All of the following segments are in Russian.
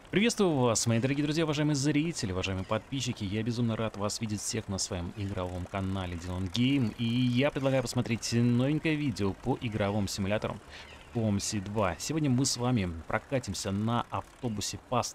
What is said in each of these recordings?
Приветствую вас, мои дорогие друзья, уважаемые зрители, уважаемые подписчики. Я безумно рад вас видеть всех на своем игровом канале Дилан Гейм. И я предлагаю посмотреть новенькое видео по игровым симуляторам Помси 2. Сегодня мы с вами прокатимся на автобусе ПАЗ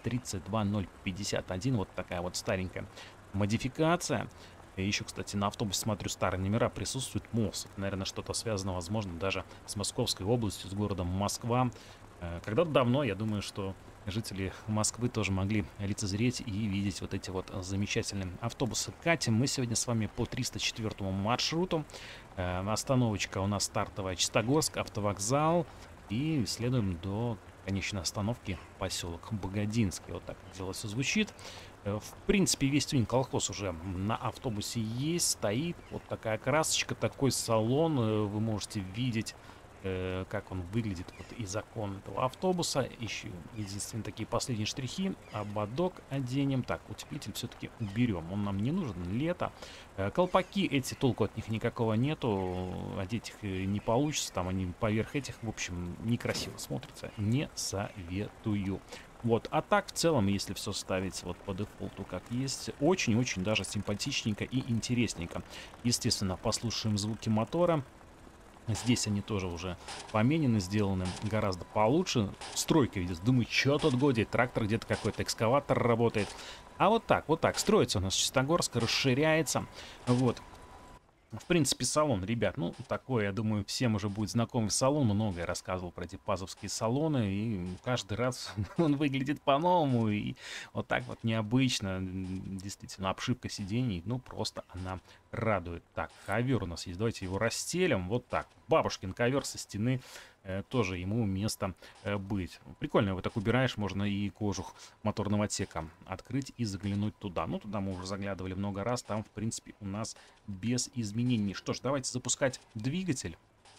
32051. Вот такая вот старенькая модификация. И еще, кстати, на автобусе, смотрю, старые номера присутствуют. МОЗ. Наверное, что-то связано, возможно, даже с Московской областью, с городом Москва. Когда-то давно, я думаю, что жители Москвы тоже могли лицезреть и видеть вот эти вот замечательные автобусы. Катим мы сегодня с вами по 304 маршруту. Остановочка у нас стартовая Чистогорск, автовокзал. И следуем до конечной остановки поселок Богодинский. Вот так дело все звучит. В принципе, весь тюнинг-колхоз уже на автобусе есть, стоит. Вот такая красочка, такой салон. Вы можете видеть, как он выглядит вот из окон этого автобуса. Еще единственные такие последние штрихи. Ободок оденем. Так, утеплитель все-таки уберем. Он нам не нужен. Лето. Колпаки эти, толку от них никакого нету. Одеть их не получится. Там они поверх этих, в общем, некрасиво смотрятся. Не советую. Вот, а так в целом, если все ставить вот по дефолту как есть, очень-очень даже симпатичненько и интересненько. Естественно, послушаем звуки мотора. Здесь они тоже уже поменены, сделаны гораздо получше. Стройка видит. Думаю, что тут годит? Трактор где-то какой-то, экскаватор работает. А вот так. Строится у нас Чистогорск, расширяется. Вот. В принципе, салон, ребят, ну, такой, я думаю, всем уже будет знакомый салон. Много я рассказывал про эти пазовские салоны, и каждый раз он выглядит по-новому, и вот так вот необычно. Действительно, обшивка сидений, ну, просто она радует. Так, ковер у нас есть, давайте его расстелим. Вот так, бабушкин ковер со стены, тоже ему место быть. Прикольно, его так убираешь, можно и кожух моторного отсека открыть и заглянуть туда. Ну, туда мы уже заглядывали много раз, там, в принципе, у нас без изменений. Что ж, давайте запускать двигатель.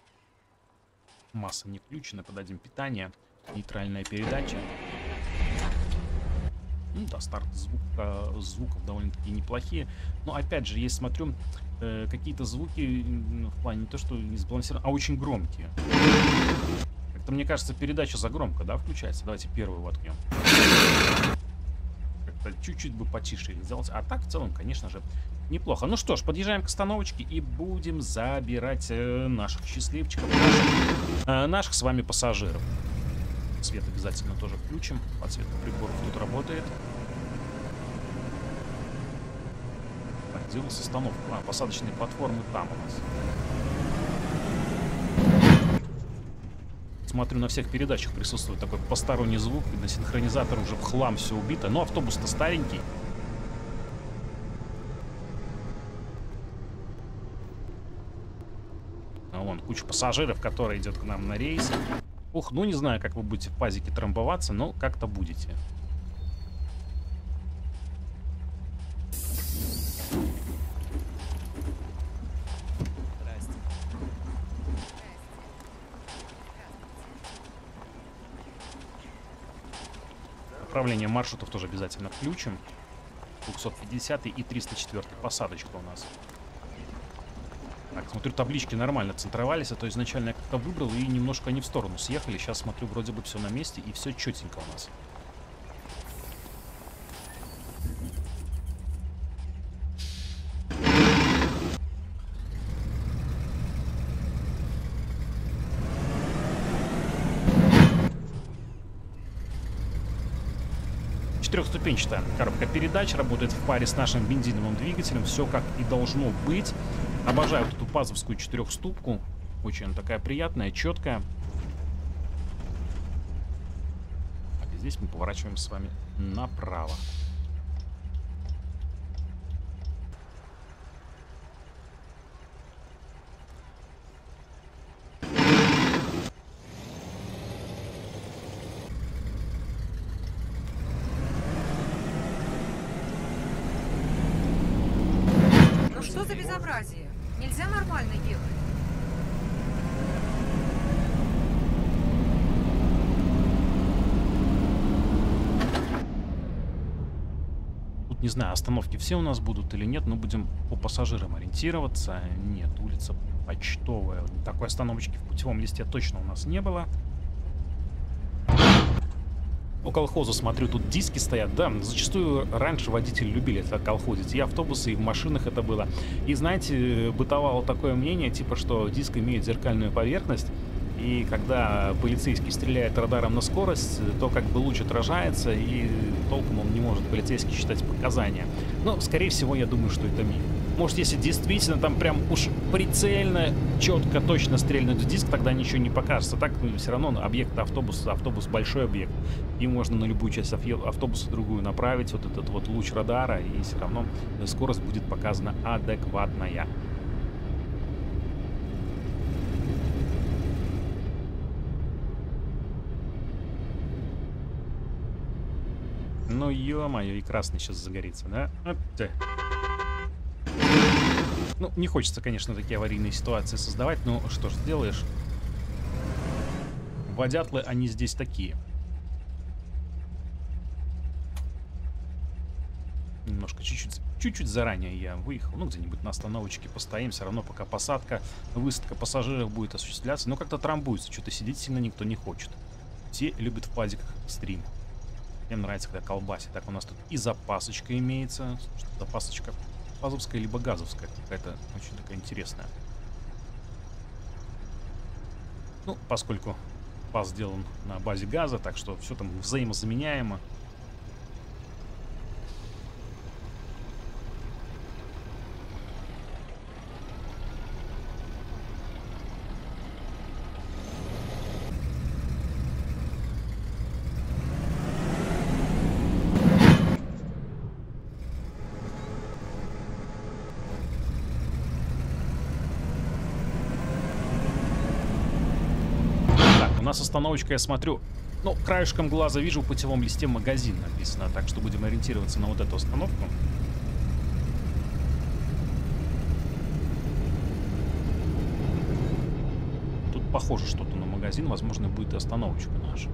Масса не включена, подадим питание. Нейтральная передача. Ну да, старт звуков довольно-таки неплохие. Но опять же, если смотрю, какие-то звуки в плане не то, что не сбалансированы, а очень громкие. Как-то, мне кажется, передача загромко, да, включается. Давайте первую воткнем. Как-то чуть-чуть бы потише их сделать. А так, в целом, конечно же, неплохо. Ну что ж, подъезжаем к остановочке и будем забирать наших счастливчиков, наших с вами пассажиров. Свет обязательно тоже включим. Подсветка приборов тут работает. Так, где у нас остановка? А, посадочные платформы там у нас. Смотрю, на всех передачах присутствует такой посторонний звук. Видно, синхронизатор уже в хлам все убито. Но автобус-то старенький. А вон куча пассажиров, которые идет к нам на рейс. Ух, ну не знаю, как вы будете в пазике трамбоваться, но как-то будете. Управление маршрутов тоже обязательно включим. 250 и 304 посадочка у нас. Так, смотрю, таблички нормально центровались, а то изначально я как-то выбрал и немножко они в сторону съехали. Сейчас смотрю, вроде бы все на месте и все четенько у нас. Четырехступенчатая коробка передач, работает в паре с нашим бензиновым двигателем. Все как и должно быть. Обожаю вот эту пазовскую четырехступку. Очень такая приятная, четкая. Так, и здесь мы поворачиваем с вами направо. Ну что за безобразие? Нельзя нормально ехать. Тут не знаю, остановки все у нас будут или нет, но будем по пассажирам ориентироваться. Нет, улица Почтовая. Такой остановочки в путевом листе точно у нас не было. колхозу смотрю, тут диски стоят. Да, зачастую раньше водители любили это колхозить. И автобусы, и в машинах это было. И знаете, бытовало такое мнение, типа, что диск имеет зеркальную поверхность. И когда полицейский стреляет радаром на скорость, то как бы луч отражается, и толком он не может, полицейский, считать показания. Но, скорее всего, я думаю, что это миф. Может, если действительно там прям уж прицельно, четко, точно стрельнуть в диск, тогда ничего не покажется. Так, все равно объект автобус большой объект. И можно на любую часть автобуса другую направить вот этот вот луч радара, и все равно скорость будет показана адекватная. Ну, ё-моё, и красный сейчас загорится, да? Ну, не хочется, конечно, такие аварийные ситуации создавать, но что ж сделаешь. Водятлы, они здесь такие. Немножко, чуть-чуть заранее я выехал. Ну, где-нибудь на остановочке постоим. Все равно, пока посадка, высадка пассажиров будет осуществляться. Но как-то трамбуется. Что-то сидеть сильно никто не хочет. Все любят в пазиках стрим. Мне нравится, когда колбасит. Так, у нас тут и запасочка имеется. Что запасочка? Пазовская либо газовская. Какая-то очень такая интересная. Ну, поскольку паз сделан на базе газа, так что все там взаимозаменяемо. У нас остановочка, я смотрю, ну, краешком глаза вижу, в путевом листе магазин написано, так что будем ориентироваться на вот эту остановку. Тут похоже что-то на магазин, возможно, будет и остановочка наша.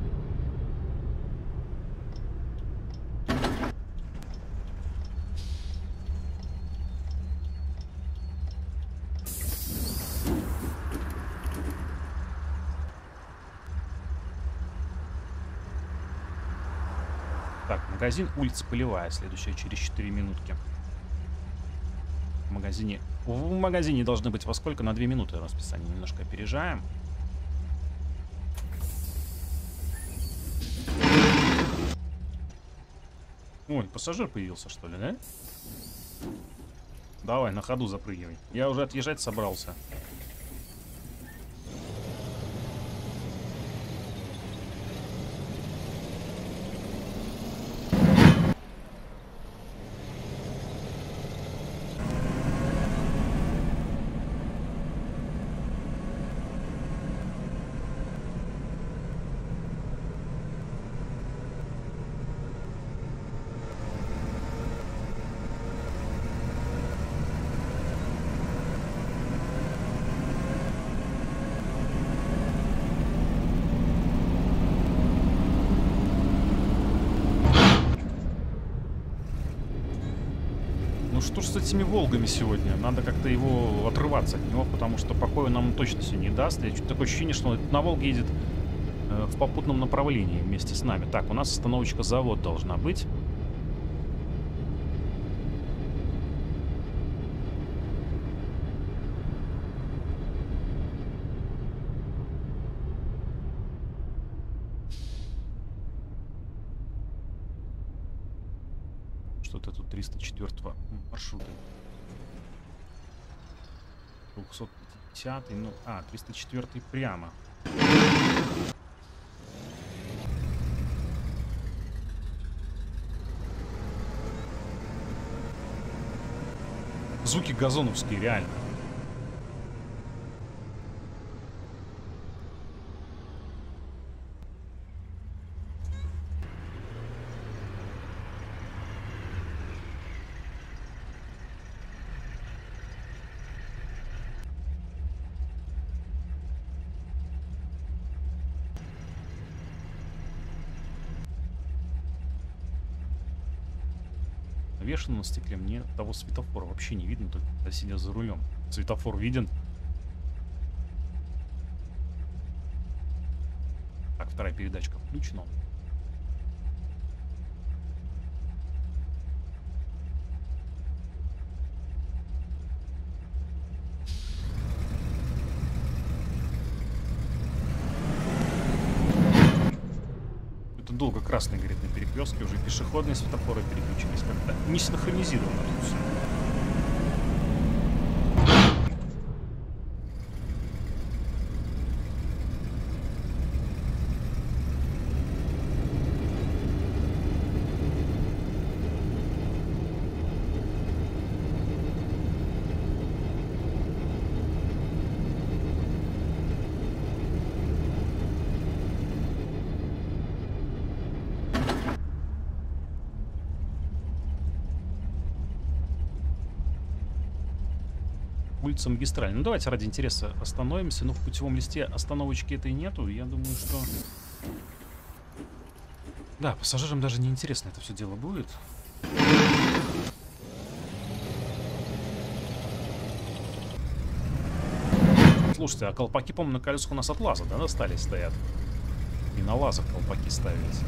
Магазин, улица Полевая, следующая через 4 минутки. В магазине должны быть во сколько? На 2 минуты расписание. Немножко опережаем. Ой, пассажир появился, что ли, да? Давай, на ходу запрыгивай. Я уже отъезжать собрался. Ну что ж с этими Волгами сегодня? Надо как-то его отрываться от него, потому что покоя нам точно сегодня не даст. Я чуть такое ощущение, что он на Волге едет в попутном направлении вместе с нами. Так, у нас остановочка завод должна быть. Что-то тут 304 маршрута. 250, ну, 304 прямо. Звуки газоновские, реально. Навешено на стекле, мне того светофора вообще не видно, только когда сидя за рулем. Светофор виден. Так, вторая передачка включена. Что-то долго красный горит на перекрестке, уже пешеходные светофоры переключились. Как-то не синхронизировано тут все. Улица Магистраль. Ну, давайте ради интереса остановимся. Ну, в путевом листе остановочки этой нету. Я думаю, что... Да, пассажирам даже не интересно это все дело будет. Слушайте, а колпаки, по-моему, на колесах у нас от лаза, да, достались, стоят? И на лазах колпаки ставились.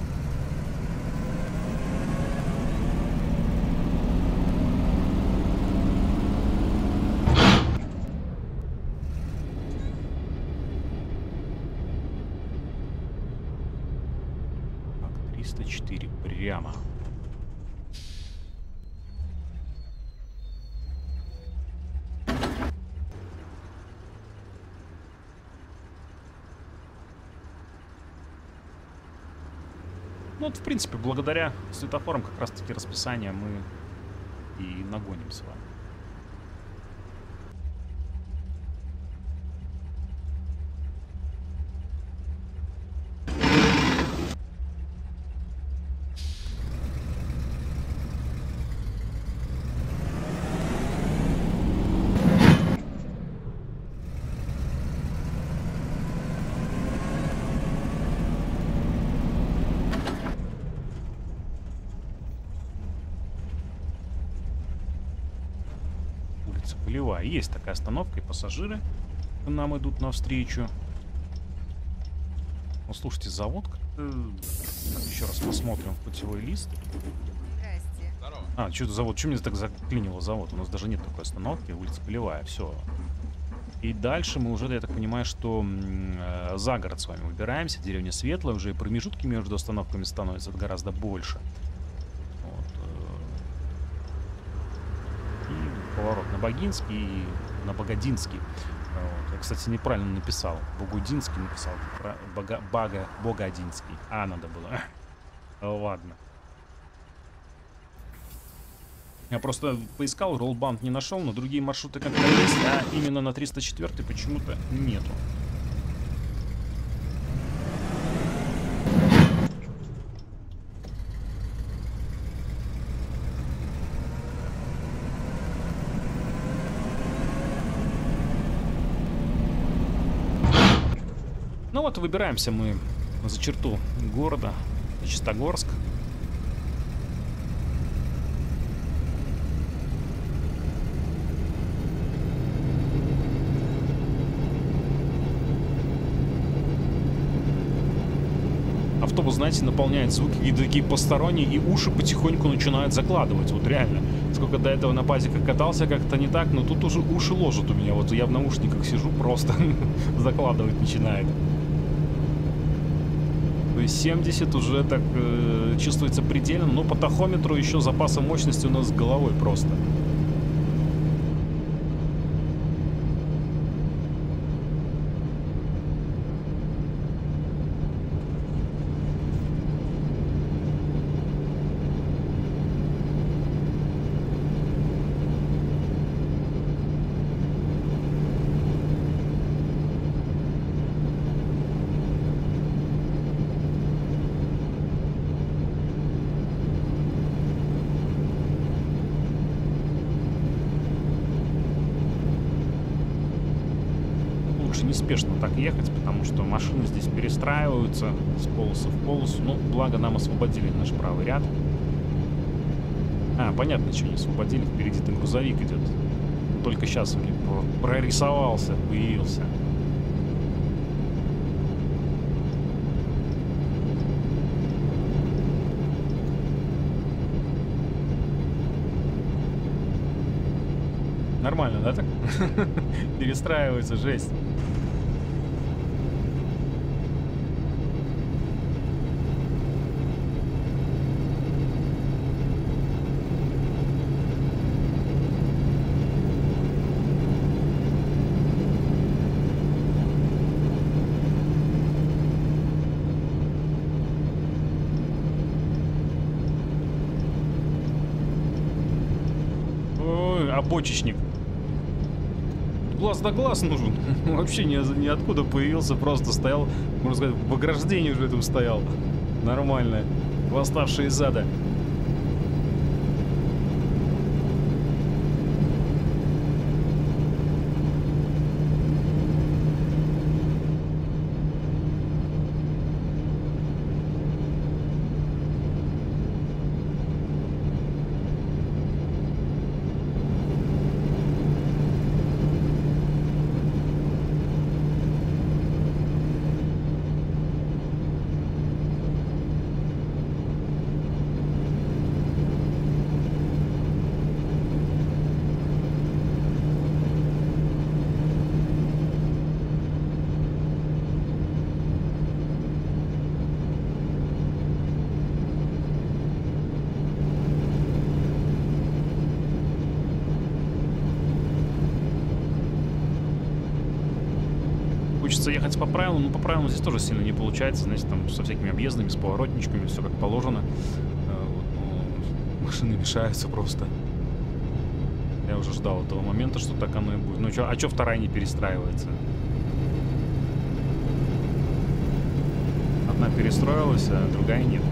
Так, 304 прямо. Ну, вот, в принципе, благодаря светофорам как раз-таки расписание мы и нагоним с вами. Полевая. Есть такая остановка, и пассажиры нам идут навстречу. Ну, слушайте, завод... Еще раз посмотрим путевой лист. Здрасте. А, что это завод? Что меня так заклинило завод? У нас даже нет такой остановки. Улица Полевая. Все. И дальше мы уже, я так понимаю, что за город с вами выбираемся. Деревня Светлая. Уже и промежутки между остановками становятся гораздо больше. Поворот на Богинский и на Богодинский. Вот. Я, кстати, неправильно написал. Богодинский написал. Богодинский. А, надо было. Ладно. Я просто поискал, роллбанд не нашел, но другие маршруты как-то есть, а именно на 304 почему-то нету. Ну вот, выбираемся мы за черту города, Чистогорск. Автобус, знаете, наполняет звуки какие-то такие посторонние, и уши потихоньку начинают закладывать. Вот реально. Сколько до этого на пазиках катался, как-то не так, но тут уже уши ложат у меня. Вот я в наушниках сижу, просто закладывать начинает. То есть 70 уже так чувствуется предельно, но по тахометру еще запаса мощности у нас с головой просто. Неспешно так ехать, потому что машины здесь перестраиваются с полосы в полосу. Ну, благо нам освободили наш правый ряд. А, понятно, что не освободили. Впереди-то грузовик идет. Только сейчас он мне прорисовался, появился. Нормально, да, так? Перестраивается, жесть. обочечник. Глаз да глаз нужен. Вообще ниоткуда появился, просто стоял, можно сказать, в ограждении уже этом стоял. Нормально. Восставший из ада. Хочется ехать по правилам, но по правилам здесь тоже сильно не получается, знаете, там со всякими объездами, с поворотничками, все как положено. Машины мешаются просто. Я уже ждал этого момента, что так оно и будет. Ну чё, а чё вторая не перестраивается? Одна перестроилась, а другая нет.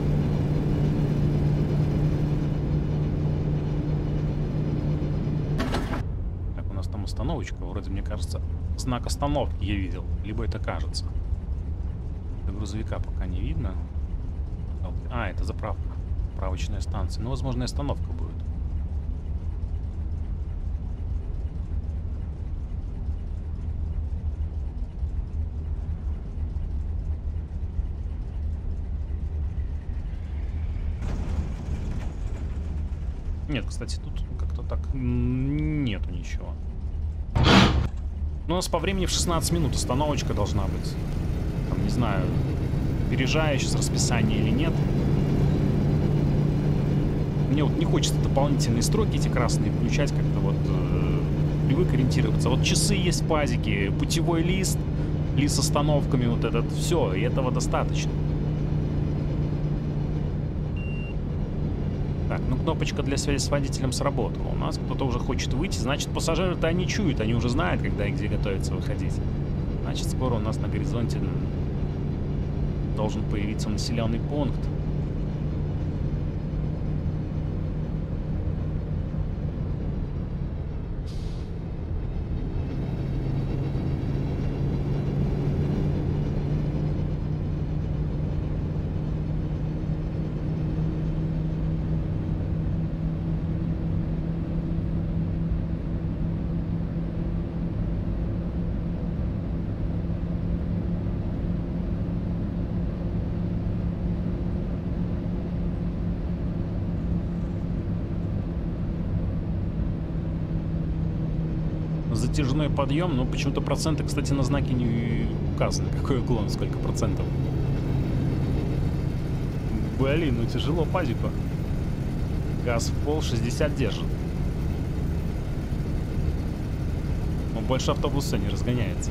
Так, у нас там остановочка, вроде, мне кажется, знак остановки я видел, либо это кажется. До грузовика пока не видно. А, это заправка. Заправочная станция. Ну, возможно, и остановка будет. Нет, кстати, тут как-то так нету ничего. Ну, у нас по времени в 16 минут остановочка должна быть. Там, не знаю, опережаю сейчас расписание или нет. Мне вот не хочется дополнительные строки эти красные включать, как-то вот привык ориентироваться. Вот часы есть в пазике, путевой лист с остановками, вот этот, все, и этого достаточно. Так, ну кнопочка для связи с водителем сработала. У нас кто-то уже хочет выйти, значит пассажиры-то они чуют, они уже знают, когда и где готовятся выходить. Значит, скоро у нас на горизонте должен появиться населенный пункт. Затяжной подъем, но почему-то проценты, кстати, на знаке не указаны. Какой уклон, сколько процентов. Блин, ну тяжело пазику. Газ в пол 60 держит. Но больше автобуса не разгоняется.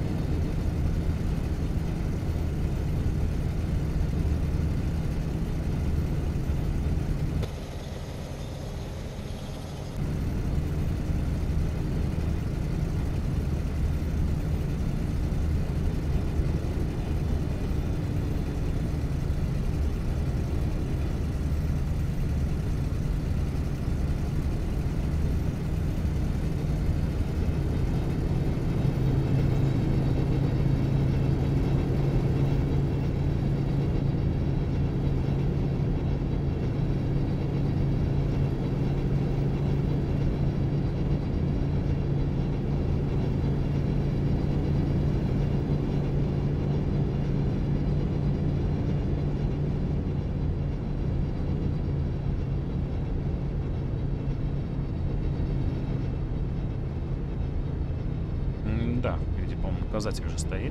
Да, впереди, по-моему, указатель уже стоит.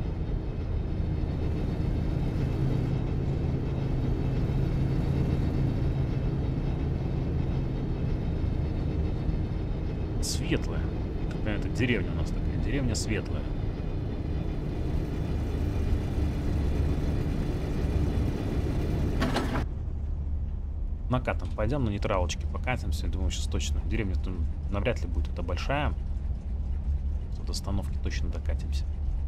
Светлая. Это деревня у нас такая. Деревня светлая. накатом пойдем, на нейтралочке покатимся. Думаю, сейчас точно. Деревня там навряд ли будет это большая. До остановки точно докатимся.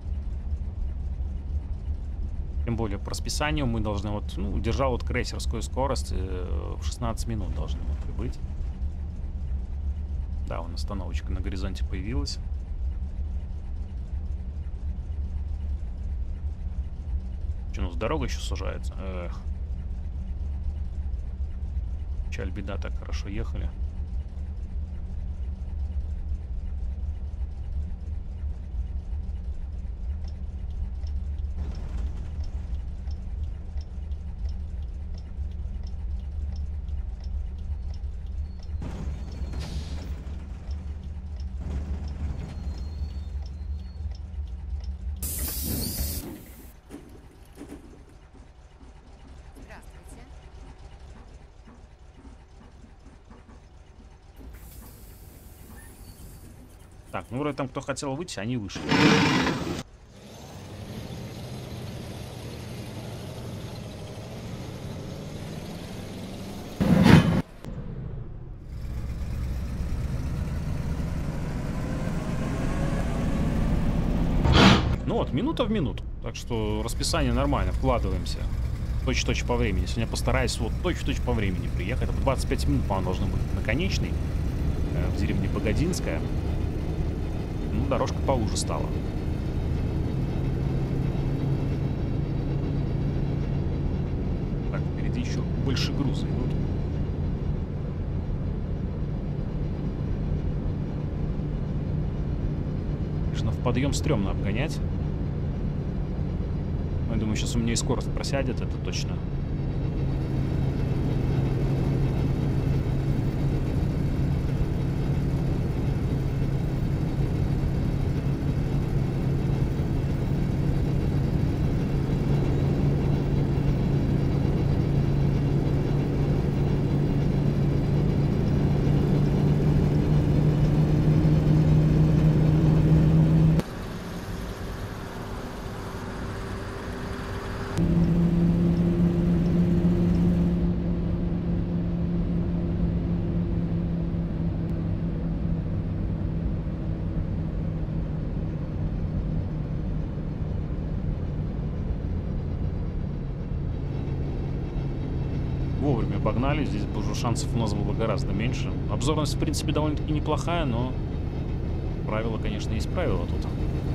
Тем более по расписанию мы должны вот, ну, держал вот крейсерскую скорость, в 16 минут должны мы прибыть. Да, вон остановочка на горизонте появилась. Че, ну, дорога еще сужается? Эх. Печаль, беда, так хорошо ехали. Здравствуйте. Так, ну вроде там кто хотел выйти, они вышли. Ну вот, минута в минуту. Так что расписание нормально, вкладываемся. Точь-точь по времени. Сегодня постараюсь вот точь-точь по времени приехать. Это 25 минут, по-моему, должно быть на конечной. В деревне Богодинская. Ну, дорожка поуже стала. Так, впереди еще больше груза идут. Конечно, в подъем стрёмно обгонять. Я думаю, сейчас у меня и скорость просядет, это точно. Вовремя обогнали, здесь бы уже шансов у нас было гораздо меньше. Обзорность, в принципе, довольно-таки неплохая, но правило, конечно, есть правило тут.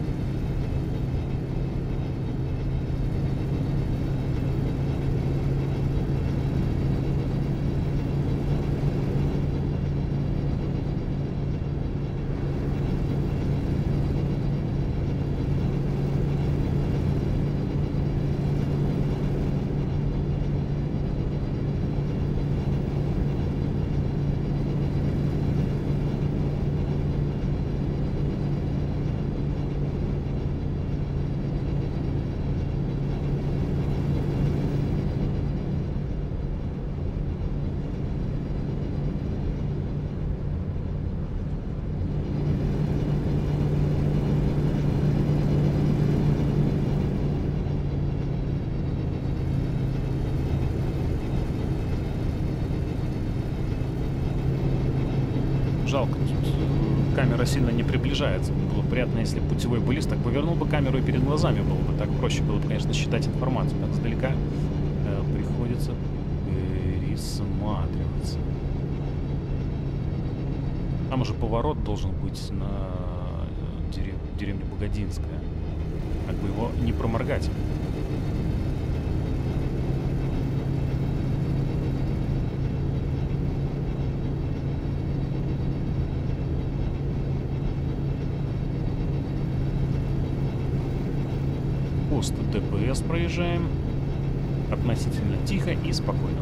Жалко, тут камера сильно не приближается. Было бы приятно, если бы путевой баллист так повернул бы камеру и перед глазами было бы. Так проще было бы, конечно, считать информацию. Так сдалека приходится пересматриваться. Там уже поворот должен быть на деревню Богодинская. Как бы его не проморгать. Пост ДПС проезжаем. Относительно тихо и спокойно.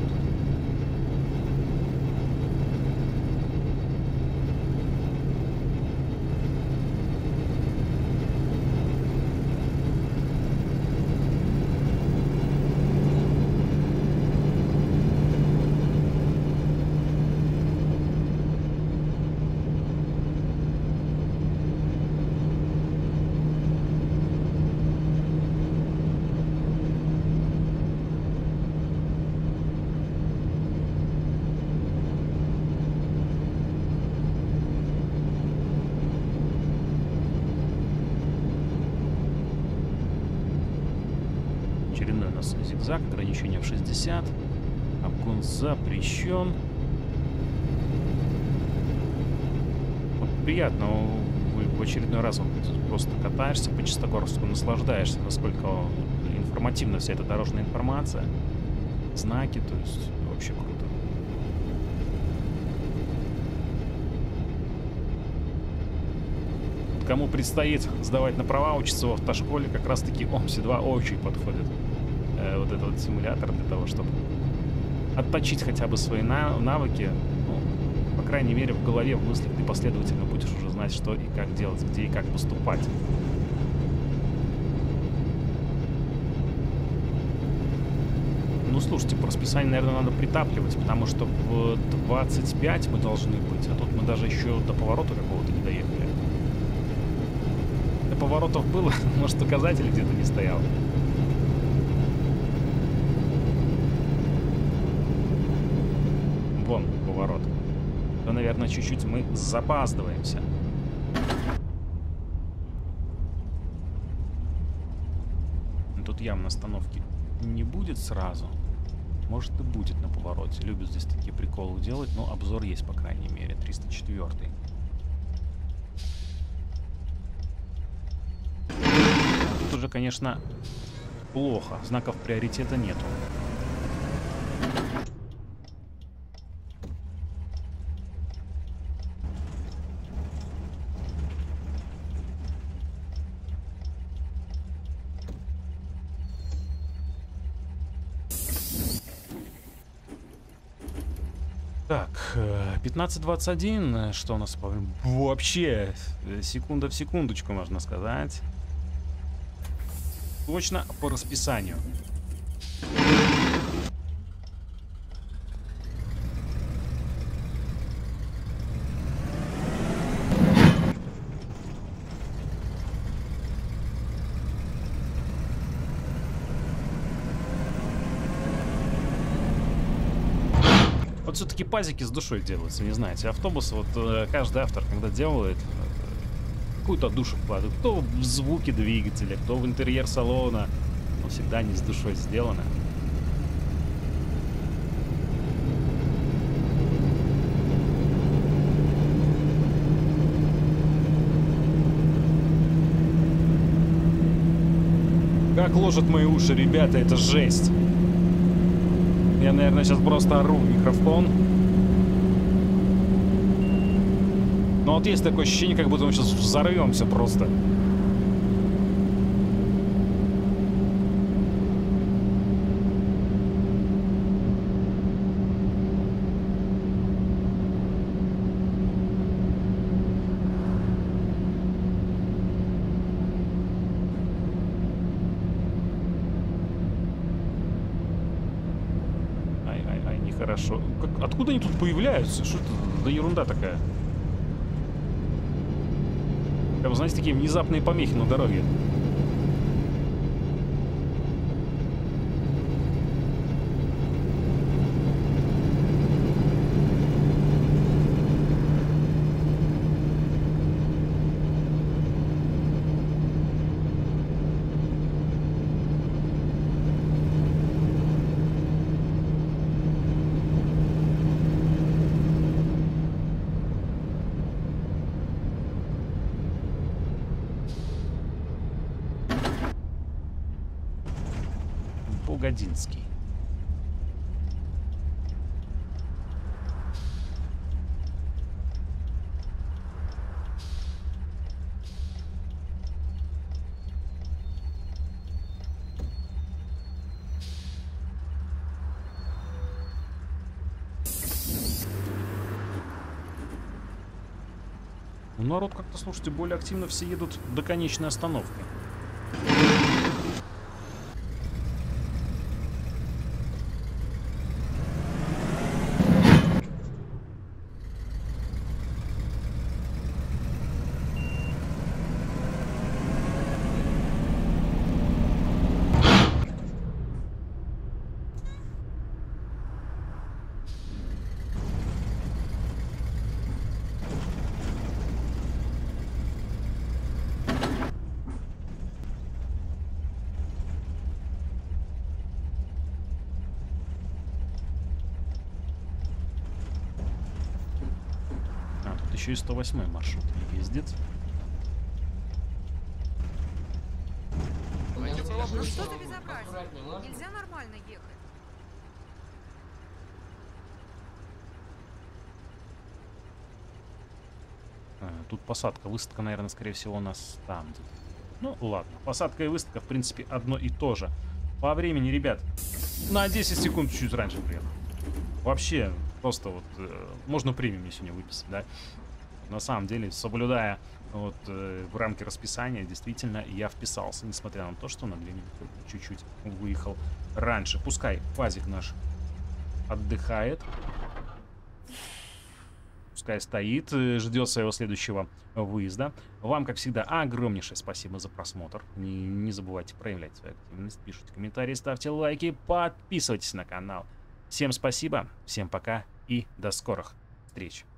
рюкзак, ограничение в 60. Обгон запрещен. Вот приятно, в очередной раз вот просто катаешься по Чистогорску, наслаждаешься, насколько информативна вся эта дорожная информация. Знаки, то есть вообще круто. Кому предстоит сдавать на права, учиться в автошколе, как раз таки ОМС-2 очень подходит. Вот этот вот симулятор для того, чтобы отточить хотя бы свои навыки. Ну, по крайней мере, в голове, в мыслях ты последовательно будешь уже знать, что и как делать, где и как поступать. Ну, слушайте, по расписанию, наверное, надо притапливать, потому что в 25 мы должны быть, а тут мы даже еще до поворота какого-то не доехали. До поворотов было, может, указатель где-то не стоял. Вон поворот. То, наверное, чуть-чуть мы запаздываемся. Тут явно остановки не будет сразу. Может и будет на повороте. Любят здесь такие приколы делать, но обзор есть, по крайней мере. 304-й. Тут уже, конечно, плохо. Знаков приоритета нету. Так, 15:21, что у нас вообще секунда в секундочку, можно сказать. Точно по расписанию. Вот все-таки пазики с душой делаются, не знаете. Автобусы, вот каждый автор, когда делает, какую-то душу вкладывает. Кто в звуки двигателя, кто в интерьер салона. Но всегда не с душой сделано. Как ложат мои уши, ребята, это жесть. Я, наверное, сейчас просто ору в микрофон. Но вот есть такое ощущение, как будто мы сейчас взорвемся просто. Ай-ай-ай, нехорошо. Откуда они тут появляются? Что это за ерунда такая? Как вы знаете, такие внезапные помехи на дороге. Погодинский. Ну, народ как-то, слушайте, более активно все едут до конечной остановки. еще и 108 маршрут ездит. Ну что за безобразие? Нельзя нормально ехать. Тут посадка, высадка, наверное, скорее всего, у нас там. Ну, ладно. Посадка и высадка, в принципе, одно и то же. По времени, ребят, на 10 секунд чуть раньше приехал. Вообще, просто вот можно премию мне сегодня выписать, да? На самом деле, соблюдая вот в рамки расписания, действительно, я вписался, несмотря на то, что на 2 минуты чуть-чуть выехал раньше. Пускай фазик наш отдыхает. Пускай стоит, ждет своего следующего выезда. Вам, как всегда, огромнейшее спасибо за просмотр. Не забывайте проявлять свою активность, пишите комментарии, ставьте лайки, подписывайтесь на канал. Всем спасибо, всем пока и до скорых встреч.